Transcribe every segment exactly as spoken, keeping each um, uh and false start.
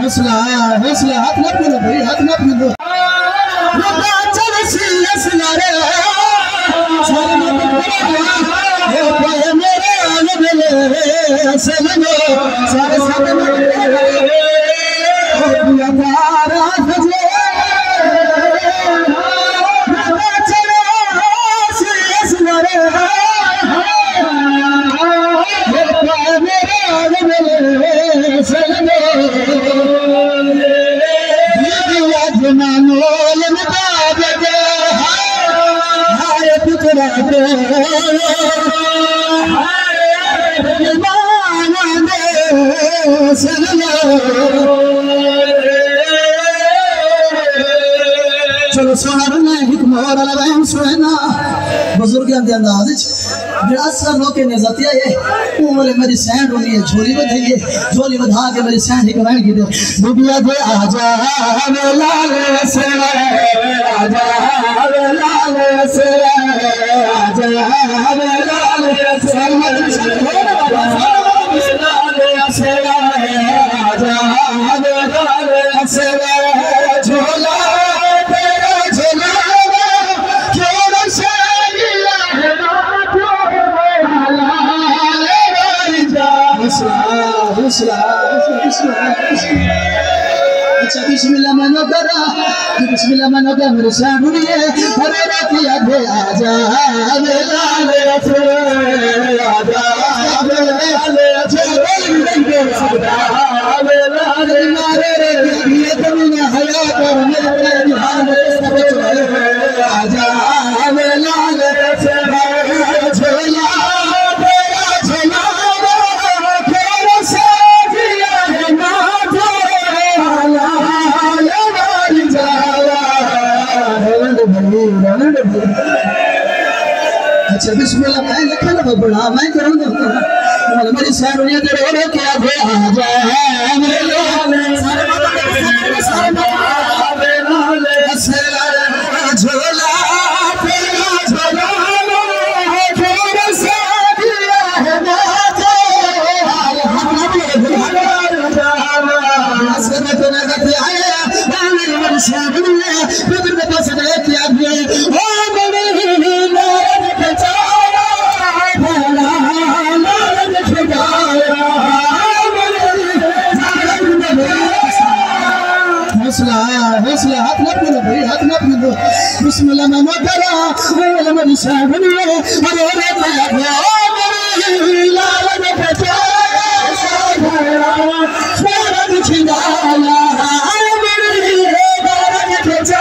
हौसला हौसला हाथ मत मिलो भाई हाथ मत मिलो चल हौसला रे सारे मेरे आने मिले सजनो सारे साथ चलो सोना हिकमत सोना बुजुर्ग अंदाज सब लोग नजतिया है बोले मेरी सैंड होनी है झोली बधाई है झोली बधा के मेरी सैंड ही बनाएगी दे दुबिया दे आजा वे लाल से आजा वे लाल से आजा वे लाल से आजा वे लाल से झोला तेरा झोला अच्छा बिस्मिल्लाह मनो करा बिस्मिल्लाह मनो कर मेरे सामने हरे रात याद आजा वे लाल से आजा वे लाल से वे लाल मारे रे ये तुमने हया कर मेरे ध्यान सब आजा वे लाल से झोला अच्छा बिस्मिल्लाह मैं लिखा ना बड़ा मैं करूंगा मेरी सारुनिया तेरे रो क्या दे आजा मेरे लाल सारे सारे लाल झोला तेरा झोला तेरे से दिया है बाजे असर तो ना करते आया मेरी सारुनिया फिर मेरे पास गए क्या दे ओ हौसला हौसला हाथ मत मिलो भाई हाथ मत मिलो बिस्मिल्लाह मैं मत करा मेरे मेरी सामने अरे रे मेरी लाल ने बचा सारा सारा छिंगाला मेरी लाल ने बचा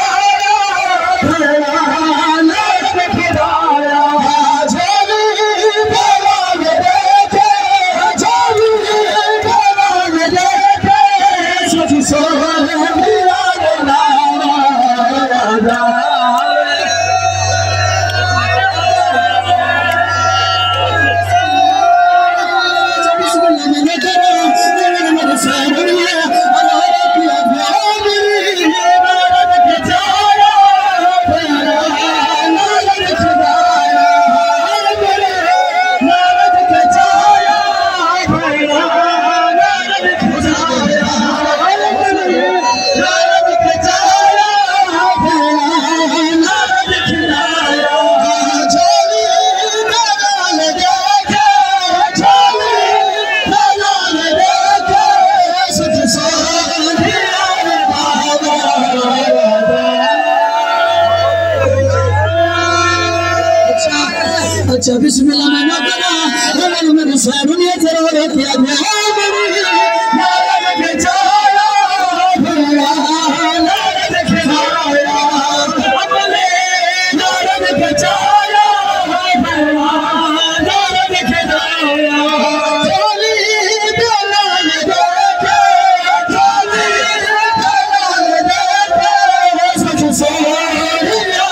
अच्छा बिस्मिल्लाह मैं नो करा मेरे मेरे सारुनिया तेरे रो क्या दे मेरी लाल के चाया भरा लाल के चाया अपने लाल के चाया भरा लाल के चाया चोली लाल देखे चोली लाल देखे सच सोनिया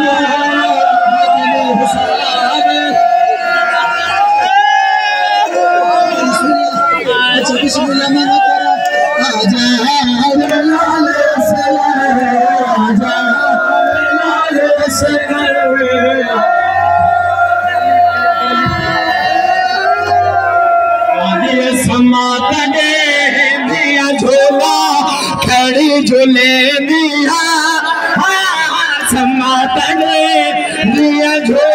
बिस्मिल्लाह मैं नो करा आजा वे लाल से आजा वे लाल से आगे समात दे दिया झोला झूले दिया समातने दिया झूले